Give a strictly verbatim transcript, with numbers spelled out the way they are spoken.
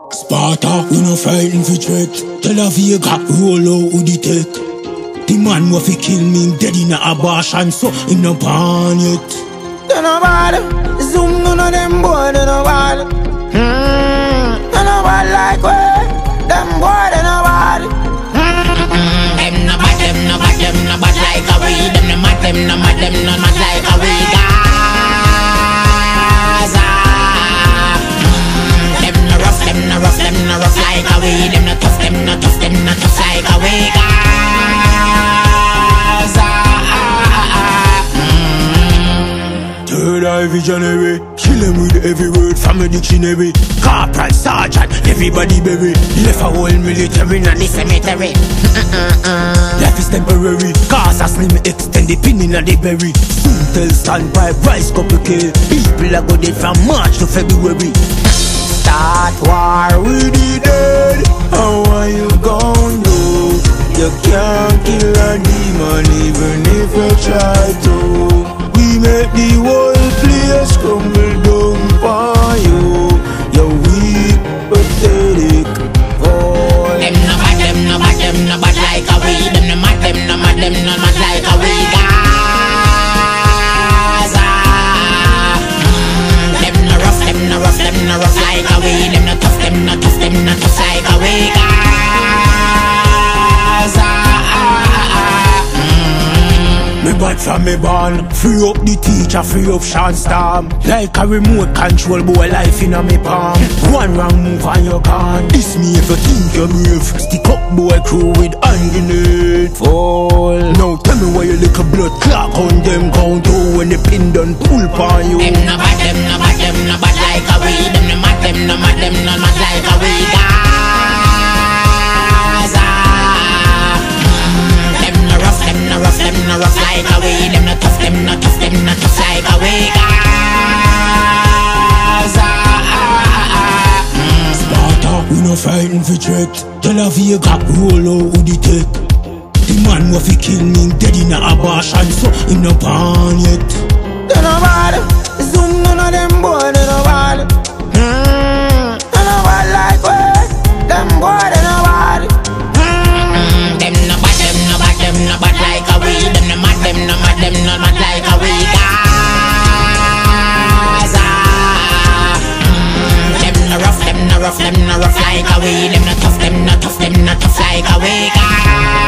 Sparta, we no frightened for threat. Tell a Vega, roll out with the tech. The man who fi kill me, dead in a abortion, so in no pan yet. They no bad, zoom none of them boy, they no bad. Hmm, they no bad like we. Them boy, they no bad. Mm-mm, them no bad, them no bad, them no bad like a we. Them no mad, them no mad, them no mad like a we. Gaza. Mm, them no rough, them no rough, them no rough like a we. Them no tough, them no tough, them no tough like a we. Gaza. Mm. Third eye visionary, kill him with every word from a dictionary. Corporal, sergeant, everybody bury. Left a whole military in the cemetery. Life is temporary, cause a slim extend the pin in the berry. Soon tell standby, rise couple kill. People are go dead from March to February. Start war with the dead. How are you gon' do? You can't kill a demon even if you try to. We make the whole place crumble down for you. You're weak, pathetic. Oh, them no bad, them no bad, them no bad like a we. Them no mad, them no mad, them no mad like a we. Gaza. Mm, them no rough, them no rough, them no rough like a we. Them no tough, them no tough, them no tough like a we. Gaza. Me bad from me born. Free up the teacher, free up Sean Storm. Like a remote control boy, life in a me palm. One wrong move and you're gone. This me if you think you're brave. Stick up boy crew with hand grenade. Fall. Now tell me why you lick a blood clot on them count two when the pin done pull upon you. Them no bad, them no bad, them no bad like a we. Them no mad, them no mad, them no mad like a we. Gaza. Mm, them no rough, them no rough, them no rough like a we. Them no tough, them no tough, them no tough like a we. Gaza. Mm. Sparta, we no frightened for threat. Tell a Vega, roll out with the tech. The man who fi kill me, dead in a abortion, so in no pan yet. they no bad, zoom none of them boy, they no bad. Hmm, they no bad like we. Them boy, they no bad. Mm, them no bad, them no bad, them no bad like a we. Them no mad, them no mad, them no mad like a we. Gaza. Mm, them no rough, them no rough, them no rough like a we. Them no tough, them no tough, them no tough like a we. Gaza.